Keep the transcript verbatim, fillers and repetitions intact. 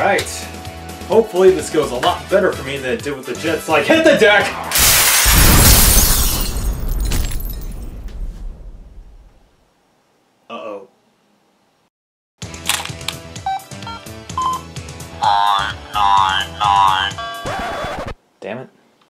Alright. Hopefully this goes a lot better for me than it did with the Jet Slide. Hit the deck!